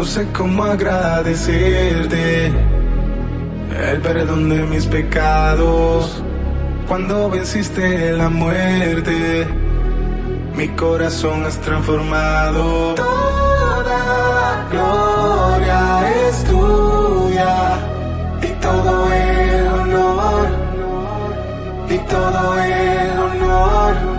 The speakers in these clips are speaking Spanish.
No sé cómo agradecerte el perdón de mis pecados. Cuando venciste la muerte, mi corazón es transformado. Toda gloria es tuya, y todo el honor, y todo el honor.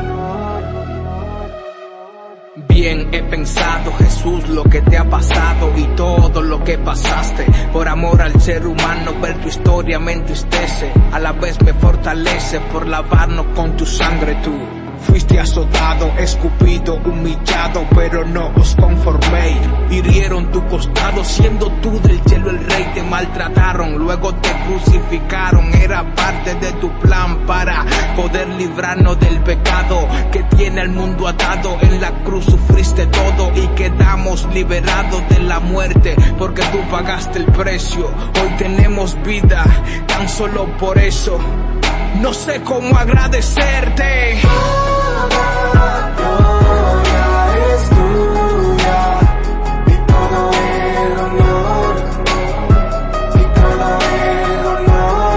Bien he pensado, Jesús, lo que te ha pasado y todo lo que pasaste. Por amor al ser humano, ver tu historia me entristece. A la vez me fortalece por lavarnos con tu sangre tú. Fuiste azotado, escupido, humillado, pero no os conforméis. Hirieron tu costado, siendo tú del cielo el rey. Te maltrataron, luego te crucificaron. Era parte de tu plan para poder librarnos del pecado que tiene al mundo atado. En la cruz sufriste todo y quedamos liberados de la muerte, porque tú pagaste el precio. Hoy tenemos vida, tan solo por eso. No sé cómo agradecerte. Toda gloria es tuya, y todo el honor, y todo el honor.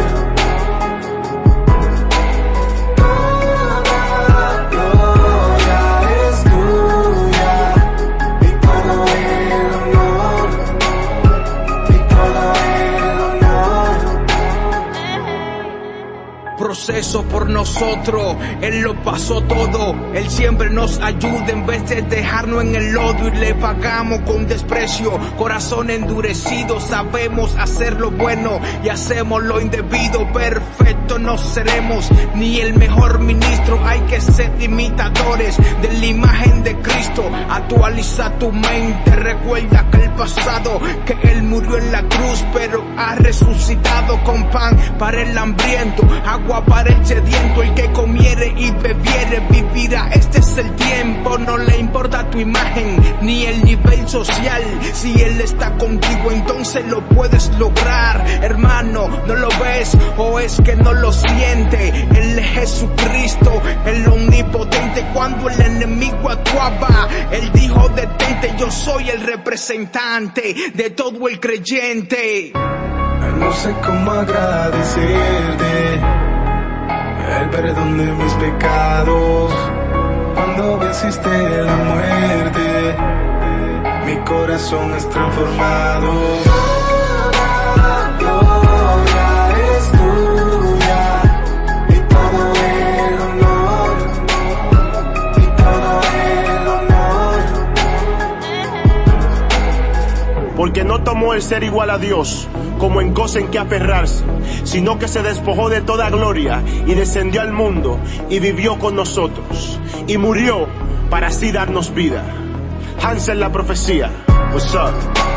Toda gloria es tuya, y todo el honor, y todo el honor. Proceso por nosotros, Él lo pasó todo. Él siempre nos ayuda en vez de dejarnos en el lodo, y le pagamos con desprecio. Corazón endurecido, sabemos hacer lo bueno y hacemos lo indebido. Perfecto no seremos, ni el mejor ministro. Hay que ser imitadores de la imagen de Cristo. Actualiza tu mente, recuerda que el pasado, que Él murió en la cruz, pero ha resucitado con pan para el hambriento, agua para el sediento. El que comiere y bebiere vivirá. Este es el tiempo, no le importa tu imagen ni el nivel social. Si Él está contigo, entonces lo puedes lograr. Hermano, ¿no lo ves o es que no lo siente? Él es Jesucristo, el omnipotente. Cuando el enemigo actuaba, Él dijo detente. Yo soy el representante de todo el creyente. No sé cómo agradecerte el perdón de mis pecados. Cuando venciste la muerte, mi corazón es transformado. Toda gloria es tuya, y todo el honor, y todo el honor. Porque no tomó el ser igual a Dios como en cosa en que aferrarse, sino que se despojó de toda gloria y descendió al mundo y vivió con nosotros y murió para así darnos vida. Hansel la profecía. What's up?